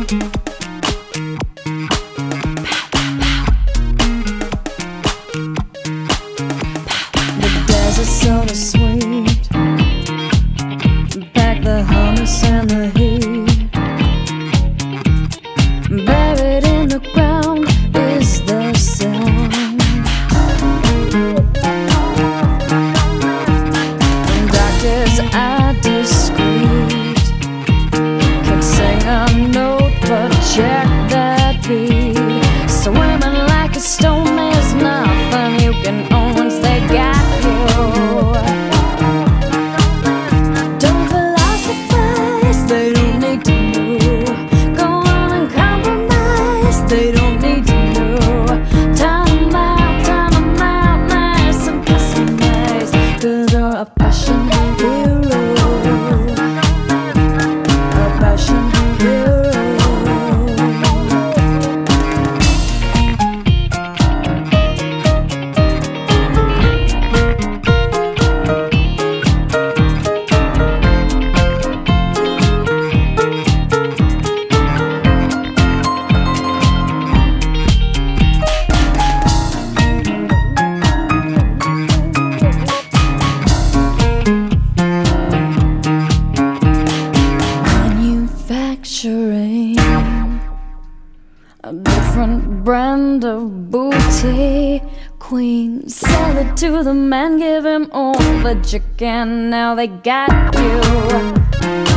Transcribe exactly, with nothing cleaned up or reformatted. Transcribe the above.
Soda sweet, back the hummus and the heat. Buried in the ground is the sound. Doctors are discreet, can sing a note but check that beat. Swimming like a stone, there's nothing you can own once they got you. They don't need to know. Time them out, time them out, nice and customized. Cause you're a passion hero, a passion hero. A different brand of booty queen. Sell it to the man, give him all that you can. Now they got you.